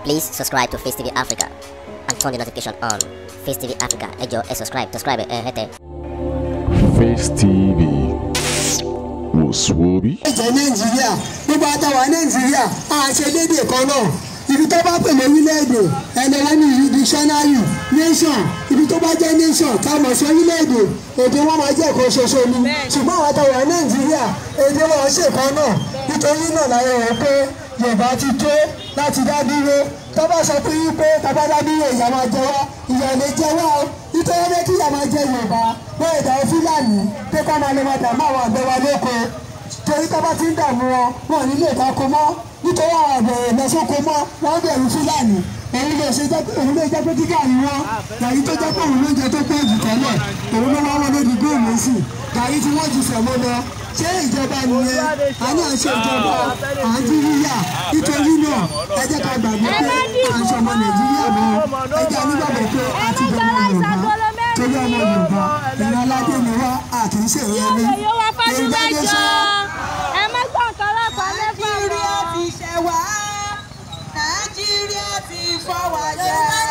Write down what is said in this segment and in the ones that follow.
Please subscribe to Face TV Africa and turn the notification on. Face TV Africa, ẹ jọ̀ọ́, subscribe, hete. Face TV Woswobi. Ìjẹ́ Nàìjíríà gbogbo àtàwà Nàìjíríà àṣẹ lédè kan náà ibi tó bá pè lórílẹ̀-èdè ẹni wọ́n ní dictionary nation ibi tó bá jẹ́ nation káàmọ̀ sí orílẹ̀-èdè èdè wọn máa jẹ́ ẹ̀kọ́ ṣoṣo ni ṣùgbọ́n àwọn àtàwà Nàìjíríà èdè wọn ṣe kan náà nítorí náà láyé rẹ̀ pé Yorùbá ti tó láti dá dúró tó bá sọ pé wípé tàbá dá dúró ìyà máa jẹ wá ìyà lè jẹ wá o nítorí pé kí ìyà máa jẹ Yorùbá bẹ́ẹ̀ dá Fúlàní pé ká máa lè máa dààmú àwọn àgbẹ̀ wa lóko torí tá bá ti ń dààmú wọn ní lè dáko mọ́ nítorí àwọn àgbẹ̀ lọ́sọ́kọ mọ́ wọ́n bẹ̀rù Fúlàní òun lè jẹ́ pé kíkà ní wọn gàrí tó jẹ́ pé òun ló jẹ tó pọ̀ jù tẹ́lẹ̀ òun ló wọ́n lórí góòlù sí gàrí tí wọ́n ti sẹ̀mọ́ lọ ṣé ìjọba nìyẹn a ní àṣẹ ìjọba àjíríyà nítorí náà ẹ jẹ́ ká gbàgbé pé àṣọ ọmọ Nàìjíríà mọ́ ẹ jẹ́ nígbàgbọ́ pé a ti bẹ̀rẹ̀ Yorùbá torí ọmọ Yorùbá ìran aládé ni wá àti ìṣe ìyẹn ní Yorùbá nation. ẹ má gbọ́n kan lọ́pàá mẹ́fà lọ. Nàìjíríà ti ṣẹ̀ wá Nàìjíríà ti fọ́ wá jẹ.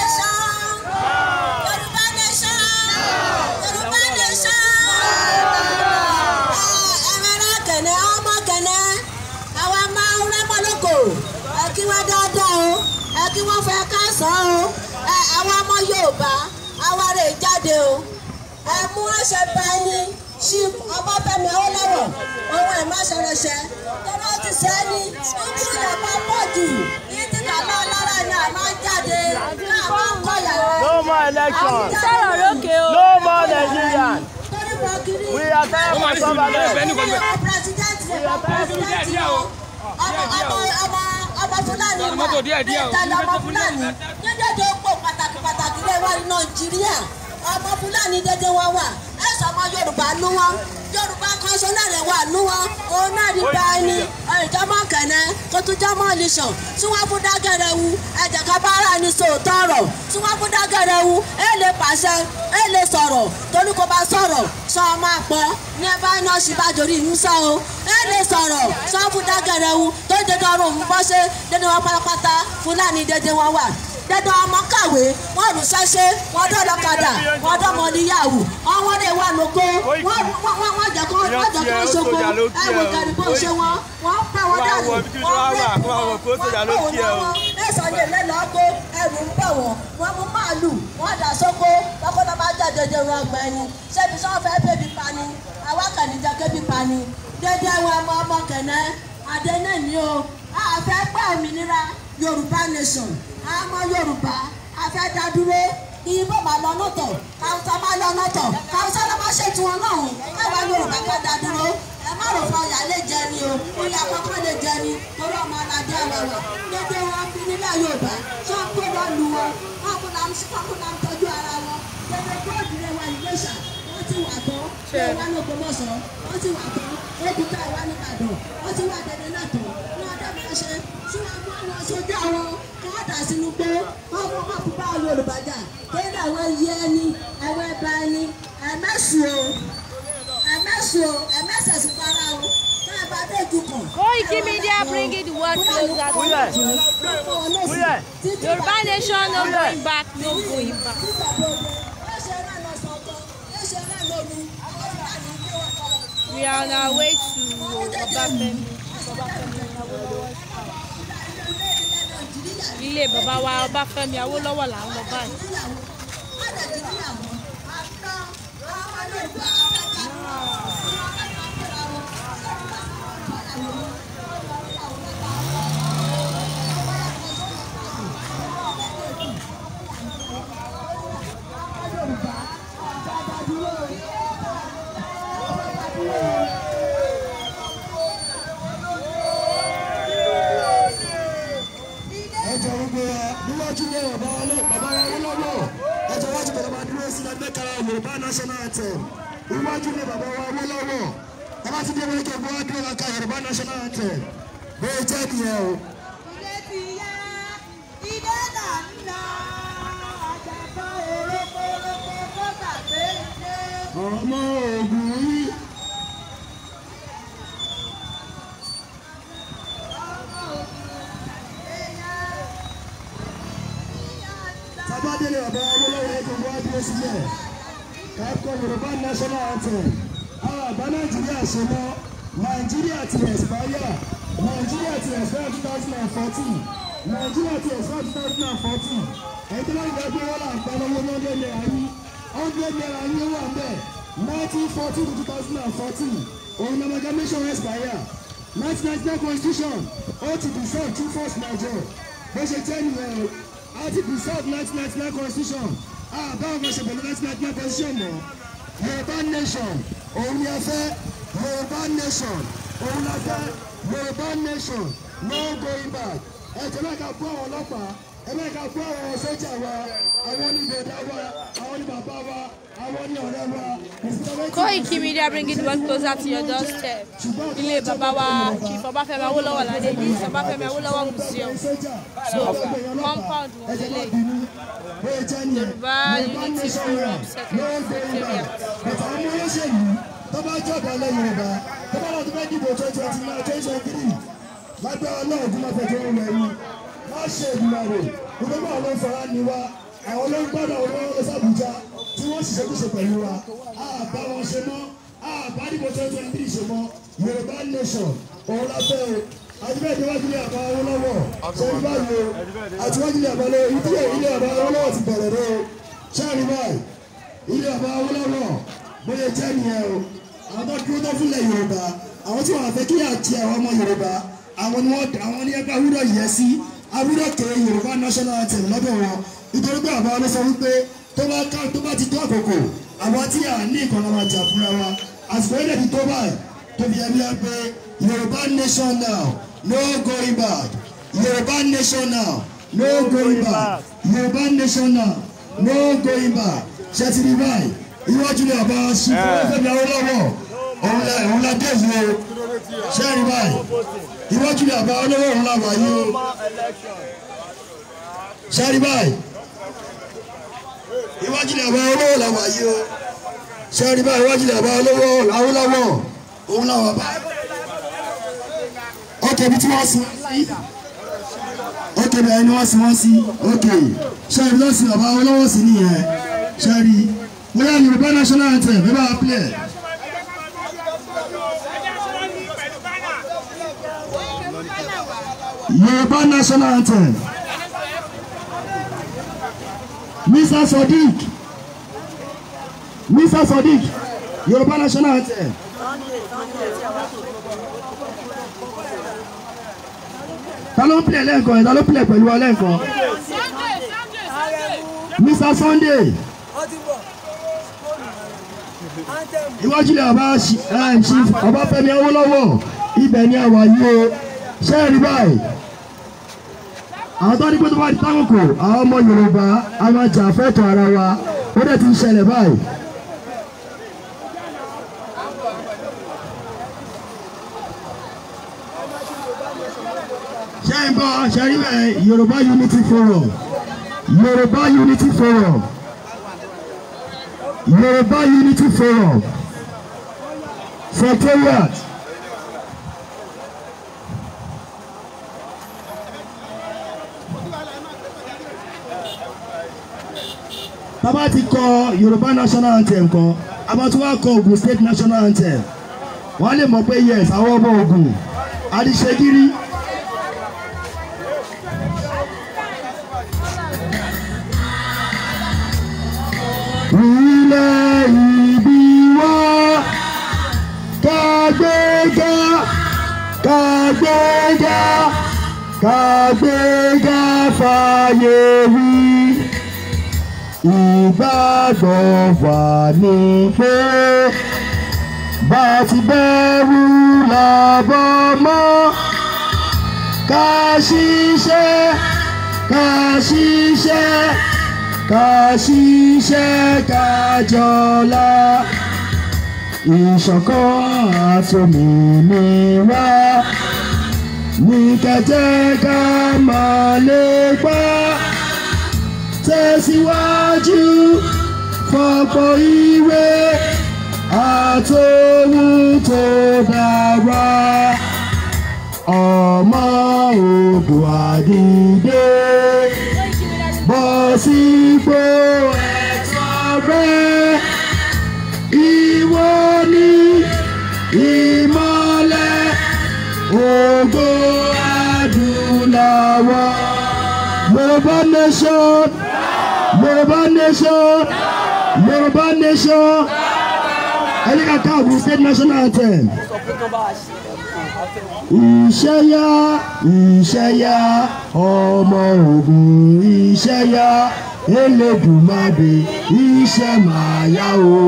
Yorùbá nation Yorùbá nation. Ẹ̀rọ kẹ̀nẹ́ ọmọ kẹ̀nẹ́ àwa máa ń rẹ́pọ̀ lóko ẹ kí wọ́n dáadáa o ẹ kí wọ́n fẹ́ ká sọ o àwọn ọmọ Yorùbá àwa rè jáde o ẹ mú ẹsẹ̀ báyìí ṣí Ọbáfẹ́mi Awólọ́wọ̀ ohun ẹ̀ má ṣẹlẹ̀ṣẹ̀ tó bá ti sẹ́ni ikú ìjọba pọ̀ jù yìí ti kàlá ọlọ́rọ̀ ni a máa ń jáde náà máa ń kọ̀yà rẹ̀. No more election. sọ̀rọ̀ lókè o. No more Nigerian. We are tired of somebody. Ọmọ Fúlàní wà ìtàlẹ̀ ọmọ Fúlàní dédé pò pàtàkì lè wá ní Nàìjíríà ọmọ Fúlàní dédé wọn wà ẹ̀sọ́ ọmọ Yorùbá nú wọn Yorùbá kan sọ lẹ́rẹ̀ wà nú wọn òun náà ní báyìí ìjọba kẹ̀nẹ́ kó tún jẹ́ mọ́ nìṣàn tí wọ́n fún dágẹ̀rẹ̀ wu ẹ̀jẹ̀ ká bára ní sòótọ́ ọ̀rọ̀ tí wọ́n fún dágẹ̀rẹ̀ wu ẹ̀ lè pàṣẹ ẹ̀ lè sọ̀rọ̀ torí kò bá sọ̀rọ̀ sọ ọmọ àpọ̀ ní ẹ̀bá iná ṣì bá jòrí ìlú sọ o ẹ̀ lè sọ̀rọ̀ sọ fún dágẹ̀rẹ̀ wu tó ń dédé ọrùn mú bọ́ṣẹ́ dédé wọn pátápátá Fúlàní dédé wọn wà dédé ọmọ kàwé wọn rù ṣẹṣẹ wọn dọlọkadà wọn dọmọ níyàwó ọwọ́ lè wà lóko wọn jẹ kó ṣoko ẹwọ kẹrìbó ṣe wọn pa wọn dànù wọn pè wọn lọ́wọ́ ẹ̀sán lè lẹ́ lọ́kọ́ ẹrù ń bọ̀ wọn mú màálù wọn dà sóko lọ́kọ́tà bá jẹ́ dédé wọn gbẹ ni ṣébi sọ́ọ́ fẹ́ bébí pani àwa kàn ní jẹ́ kébí pani dédé wọn ọmọ kẹ̀nẹ́ adé náà ní o àfẹ́ gbà òmìnira Yorùbá nation àmọ́ Yorùbá afẹ́ dá dúró ìbò máa lọ lọ́tọ̀ Káwúsá máa lọ lọ́tọ̀ Káwúsá ló máa ṣètò wọn náà káwa Yorùbá ká dá dúró ẹ má rò fún ọyà lè jẹ ni o oyè àkọ́kọ́ lè jẹ ni torí ọmọ aládé àwẹ̀wẹ̀ dédé wọn fi nílẹ̀ Yorùbá ṣọ́ọ̀kú lọ lù wọn kọ́kùnà ń tọ́jú ara wọn dédé góòdù rẹ̀ wà ní Iléṣà wọ́n ti wà tán ṣé wà ní Ògbómọ̀ṣọ́ wọ́n ti wà tán Èkìtì ìwà ní Ìbàdàn wọ́n ti wà dédé náà tán ní ọdẹ máa ṣe tí wọ́n mú àwọn sójú àwọn kọ́ọ̀dà sínú pé wọ́n fún wọn fún báwọn Yorùbá jà kéde àwọn iye ẹni àwọn ẹ̀bà ẹni ẹ̀mẹ́sẹ̀sì para o káà bá dé ju kàn. Koiki Media bringing the world closer to you. Yorùbá nation no going back, no going back. We are on our way to Ọbáfẹ́mi. Ilé bàbá wa Ọbáfẹ́mi Awólọ́wọ̀ là ń lọ báyìí. Yorùbá national anthem iwájú ni bàbá wa Awólọ́wọ̀ bàbá ti dé wọlé kí ẹgbẹ́ wa dúró lọ́ka Yorùbá national anthem bẹ́ẹ̀ jẹ́ nìyẹn o. Ilé ti yá ilé là ń lọ àjàgbọ́ òrókòrókò kó gbàgbé ilé. ọmọ Ògùn yìí. Tabadele ọba olówó ẹgbẹ́ wá dúró sílẹ̀. Káàkó Yorùbá national anthem. Àwọn àbá Nàìjíríà ṣe mọ́. Nàìjíríà ti expire. Nàìjíríà ti expire 2014. Nàìjíríà ti expire 2014. Ẹ̀jẹ̀ náà ìgbà pé wọ́n là ń pariwo ní ọdún náírà yìí. Ọdún náírà yìí wà ń bẹ̀. 1914 to 2014. Òun amalgamation expire. 1999 constitution. Ó ti dissolve two first Nigeria. Bó ṣe jẹ́ nìyẹn o. A ti dissolve 1999 constitution. Báwo ni ṣe pẹ̀lú 1999 constitution mọ́? Yorùbá nation. Òun ni a fẹ́. Yorùbá nation. Òun la fẹ́. Yorùbá nation. No going back. Ẹ̀jẹ̀ náà ká kó àwọn ọlọ́pàá. Ẹ̀jẹ̀ ká kó àwọn sójà wa. Àwọn ní bọ̀dá wa. Àwọn ní bàbá wa. Àwọn ní ọ̀rẹ́ wa. Koiki Media bring it one closer to your doorstep. Ilé bàbá wa Chief Ọbáfẹ́mi Awólọ́wọ̀ ládé ní Ọbáfẹ́mi Awólọ́wọ̀ Museum. So compound wọn lélẹ̀. Yorùbá Unity Forum Secretariat. Àwọn ọmọ olóṣèlú tó bá jọba lẹ́ Yorùbá tó bá lọ tó fẹ́ dìbò 2023 lágbára náà tó máa fẹ́ tó ń wẹ̀ yìí. Má ṣe ìdúrà rẹ̀ gbogbo àwọn ọlọ́fọ̀ọ́rá ni wá àwọn olóńgbọ́dọ̀ olóńgbò sàbújá tí wọ́n ṣiṣẹ́ kúṣe pẹ̀lú wa àbá wọn ṣe mọ́ àbá dìbò 2023 ṣe mọ́ Yorùbá nation òun la fẹ́ o àtúbẹ̀ ìdíwájú ilé àbá Awólọ́wọ̀ ṣe ń báyìí o àtúwájú ilé àbá ilé àbá Awólọ́wọ̀ ti bẹ̀rẹ̀ rẹ o ṣáàrí báyìí ilé àbá Awólọ́wọ̀ bóyá jẹ́ nìyẹn o àwọn tó dúró tó fúnlẹ̀ Yorùbá àwọn tí wọ́n fẹ́ kí àti àwọn ọmọ Yorùbá àwọn ní ẹgbẹ́ awúrọ̀ yẹ sí awúrọ̀ kéré Yorùbá national anthem lọ́dọ̀ wọn nítorí pé àbá wọn sọ wípé tó bá ti tó àkókò àwọn tí à ní ìkànnì máa jà fúnra wa àsìkò yẹn lè fi tó báyìí tó fi ẹbí ẹ pé Yorùbá nation now no going back Yorùbá nation now no going back Yorùbá nation now no going back ṣe ti rí báyìí iwájú ni àbá ṣí Ọbáfẹ́mi Awólọ́wọ̀ òun la dé yìí o ṣe rí báyìí iwájú ni àbá Awólọ́wọ̀ òun la wà yìí o ṣe rí báyìí iwájú ni àbá Awólọ́wọ̀ la wà yìí o ṣe rí báyìí iwájú ni àbá Awólọ́wọ̀ òun la wà báyìí ọkẹ́ bí tí wọ́n sin ọkẹ́ bẹ́ẹ̀ ni wọ́n sin wọ́n sí ọkẹ́ ṣe rí lọ́sìn àbá Awólọ́wọ̀ sí nìyẹn ṣe rí wọ́n yà Yorùbá national anthem ẹ bá a play. Yorùbá national anthem. Mr. Sodiq, Yorùbá national anthem. Ta ló ń play lẹ́ẹ̀kan? Ta ló play pẹ̀lú wa lẹ́ẹ̀kan? Mr. Sunday. Iwájú ilé àbá Chief Ọbáfẹ́mi Awólọ́wọ̀ ibẹ̀ ni àwa yìí o ṣé ẹ rí báyìí àwọn tó ní pé tó bá di tákòkò àwọn ọmọ Yorùbá a máa jà fẹ́tọ̀ ara wa ó dẹ̀ ti ń ṣẹlẹ̀ báyìí. ṣé ń bọ́ ṣe rí bẹ́ẹ̀ Yorùbá Unity Forum Yorùbá Unity Forum Yorùbá Unity Forum Secretariat. Bàbá ti kọ Yorùbá national anthem kan, àbá tí wọ́n kọ Ògùn state national anthem. Wọ́n lè mọ̀ pé yes, àwọn ọmọ Ògùn, Adíṣegírí. Ilẹ̀ ìbí wá kàgbéga kàgbéga kàgbéga fàyè wí. Ìgbàgbọ́ wà ní pé bá ti bẹ̀rù làbọ̀ mọ́ ká ṣiṣẹ́ ká ṣiṣẹ́ ká ṣiṣẹ́ ká jọlá ìṣọ̀kan àtòmìnira ní kẹ̀kẹ́ ká máa lépa tẹ̀síwájú fọ̀pọ̀ ìwé àtòhun tó dára ọmọ Oòduà dìde bọ́ sípò ẹ̀tọ́ rẹ̀. Ìwọ ni ìmọ́lẹ̀ ògo adúláwọ̀. Yorùbá nation, Yorùbá nation, Yorùbá nation. Ẹni ká káàbù state national anthem. Ìṣẹ́yá, Ìṣẹ́yá, ọmọ Ògùn Ìṣẹ́yá, Elédùmarè iṣẹ́ máa yá o.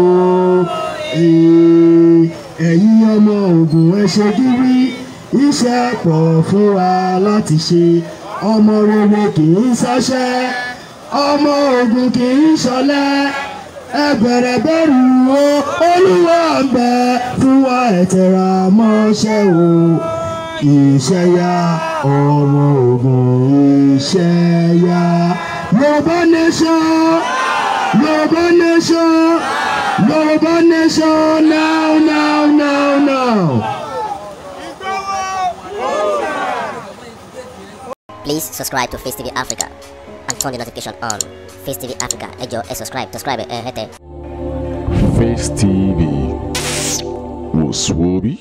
Ẹ̀yin ọmọ Ògùn ẹ ṣe gírí, iṣẹ́ pọ̀ fún wa láti ṣe. Ọmọ rere kì í ṣọṣẹ́, ọmọ Ògùn kì í ṣọ̀lẹ. Ẹ bẹ̀rẹ̀ bẹ̀rù o, Olúwa ń bẹ fún wa, ẹ tẹra mọ́ṣẹ́ o. Ìṣẹ́yá, ọmọ Ògùn Ìṣẹ́yá. Yorùbá nation, Yorùbá nation, Yorùbá nation, now, now, now, now. Please subscribe to Face TV Africa and turn the notification on. Face TV Africa, ẹ jọ̀ọ́ ẹ subscribe, hete. Face TV was Swoby.